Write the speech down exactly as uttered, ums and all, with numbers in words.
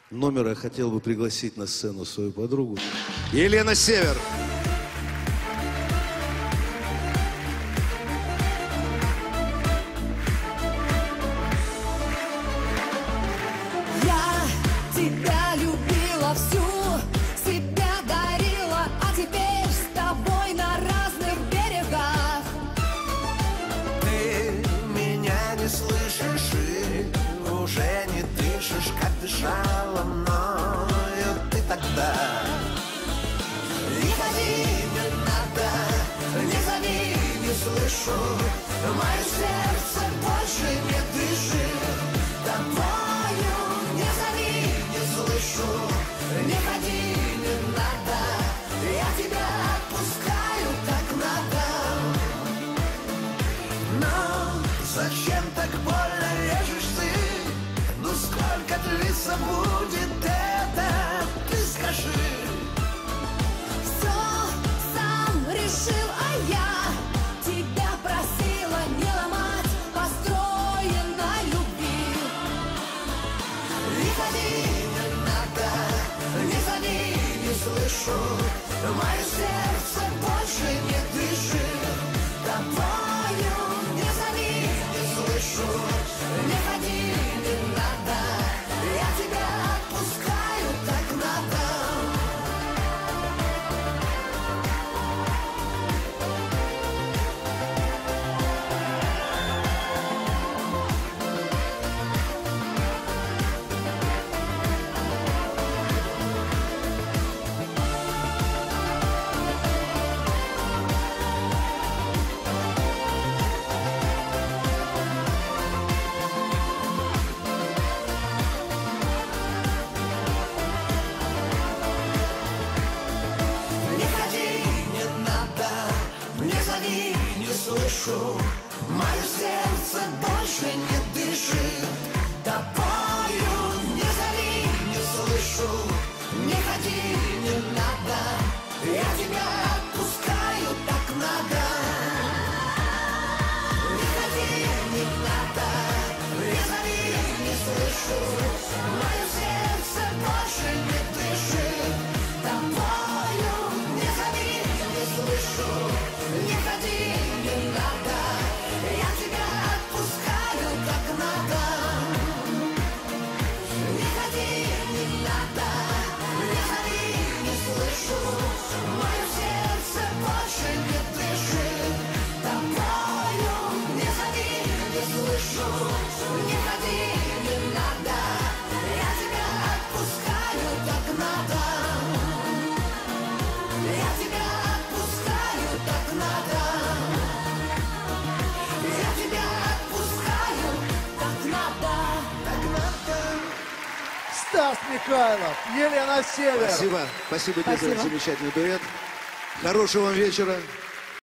номера я хотел бы пригласить на сцену свою подругу. Елена Север. Я тебя любила всю, себя дарила, а теперь с тобой на разных берегах. Ты меня не слышишь и уже не дышишь, как дышала мною ты тогда. Не ходи, не надо, не зови, не слышу, мое сердце больше не дышит тобою. Не зови, не слышу, не ходи, не надо, я тебя отпускаю, так надо. Но зачем так больно режешь ты? Ну сколько длиться будет это? Ты скажи. Все сам решил, а я тебя просила не ломать построенной любви. Не ходи, не надо, не зови, не слышу, мое сердце больше не дышит тобою. Не зови, не слышу, не ходи, не надо, я тебя отпускаю, так надо. Не ходи, не надо, не зови, не слышу, мое сердце больше не дышит тобою. Не зови, не слышу, не ходи, не надо, я тебя отпускаю, так надо. Не ходи, не надо, не зови, не слышу, мое сердце больше не дышит тобою. Не зови, не слышу, не ходи, не надо, я тебя отпускаю, так надо. Не ходи, не надо, не зови, не слышу, мое сердце больше не дышит тобою. Не зови, не слышу, не ходи, не надо, я тебя отпускаю, так надо. Я тебя отпускаю, так надо. Я тебя отпускаю, так надо. Так надо. Стас Михайлов, Елена Север. Спасибо. Спасибо тебе за Спасибо. замечательный дуэт. Хорошего вам вечера.